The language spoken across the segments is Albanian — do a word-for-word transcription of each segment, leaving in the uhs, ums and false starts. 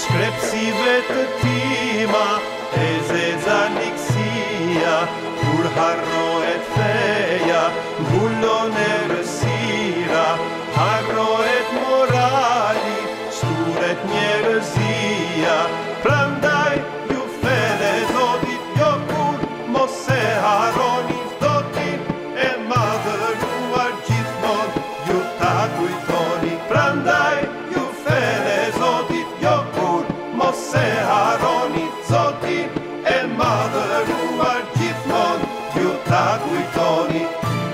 shkrepsive të tima e zeza nikësia, kur harrohet feja, mbulon errësira, harrohet morali, shturet njerëzia. Prandaj ju fede Zotit, jo kur mos e harroni Zotin e madhëruar gjithmon, ju ta kujtoni. Prandaj ju fede Zotit, jo kur mos e harroni Zotin e madhëruar gjithmon, ju ta kujtoni.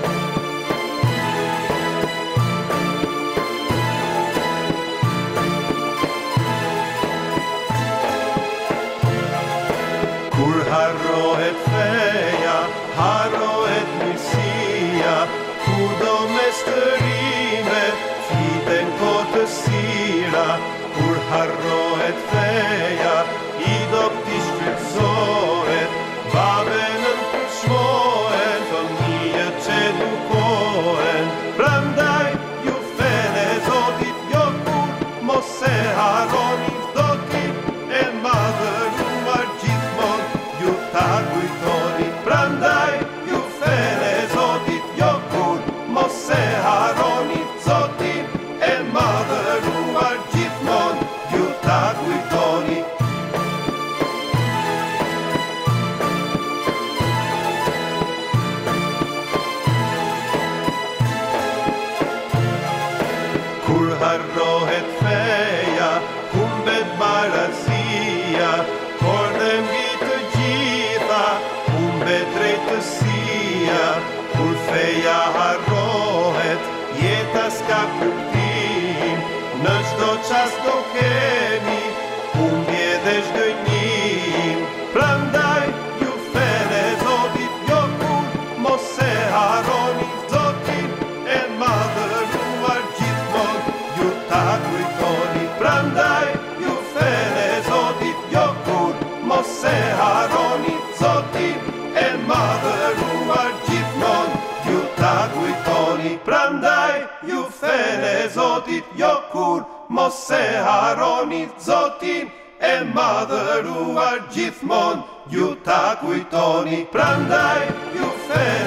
Kur harrohet feja, harrohet mirësia, kudo mes të rinjve fliten kotësira. Kur harrohet feja, i dopti shfrytëzohet, babenën përçmohen, fëmijët që edukohen. Prandaj ju fede Zotit, jo kur mos e harroni Zotin e madhëruar gjithmon, ju ta kujtoni. Prandaj ju fede Zotit, jo kur mos e harroni Zotin e madhëruar gjithmon, ju ta kujtoni. Kur harrohet feja, humbet barazia, por dhe mbi të gjitha humbet drejtësia. Kur feja harrohet, jeta s'ka kuptim, në çdo çast do keni humbje dhe zhgënjim. Prandaj ju fede Zotit, jo kur mos e harroni Zotin e madhëruar gjithmon, ju ta kujtoni. Prandaj ju fede Zotit, jo kur mos e harroni Zotin e madhëruar gjithmon, ju ta kujtoni. Prandaj ju fede Zotit, jo kur mos e harroni Zotin e madhëruar gjithmon, ju ta kujtoni. Prandaj ju fede